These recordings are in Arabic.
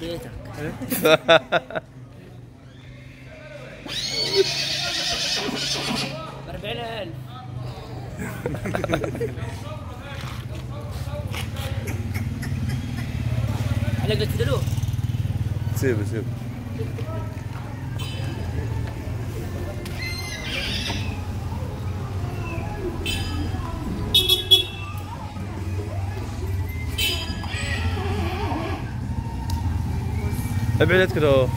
بيتك. 40,000. عليك تدلوه. سيبه سيبه. ابعد كده اهو.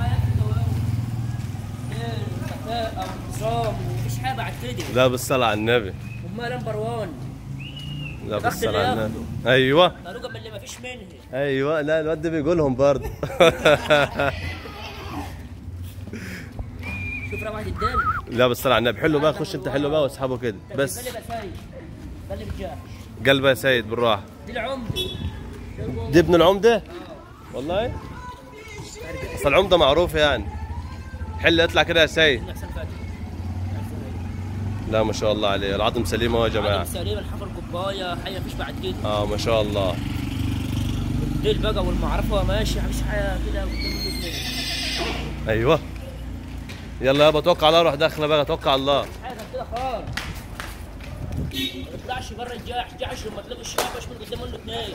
مفيش حاجه بعد كده. لا بالصلاة على النبي. امال نمبر 1. لا بالصلاة على النبي. ايوه طريقه من اللي مفيش منها. ايوه. لا الواد ده بيقولهم برضه. شوف روعه الدم. لا بالصلاة على النبي. حلو بقى، خش انت حلو بقى واسحبه كده بس. ده اللي بجاح. قلبه يا سيد بالراحة. دي العمده. دي ابن العمدة؟ والله؟ اصل العمدة معروفة يعني. حل اطلع كده يا سيد. لا ما شاء الله عليه، العظم سليمة اهو يا جماعة. العظم سليم، الحفر كوباية حية مفيش بعد كده. ما شاء الله. الليل بقى والمعرفة ماشي، مفيش حاجة كده. ايوه يلا يابا توكل على الله، روح داخله بقى، توكل على الله. مفيش حاجة كده خالص. ما تطلعش بره الجحش لما تلاقي الشباب مش من قدام منه اثنين.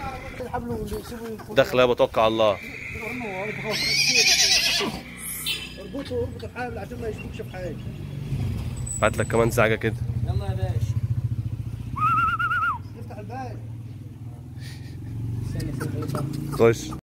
داخله يابا توكل على الله. اربطه الحبل عشان ما يشبكش في حاجه. هات لك كمان ساعه كده. يلا يا باشا. افتح الباب. خش.